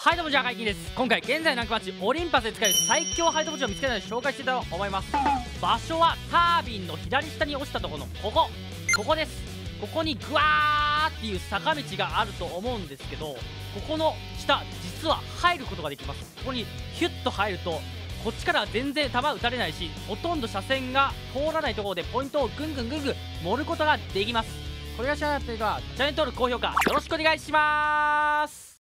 はいどうも、じゃあ解禁です。今回現在ランクマッチオリンパスで使える最強ハイド墓地を見つけたので紹介していたと思います。場所はタービンの左下に落ちたところのここです。ここにグワーっていう坂道があると思うんですけど、ここの下実は入ることができます。ここにヒュッと入るとこっちからは全然弾撃たれないし、ほとんど車線が通らないところでポイントをぐんぐん盛ることができます。これが知らなかった人はチャンネル登録高評価よろしくお願いします。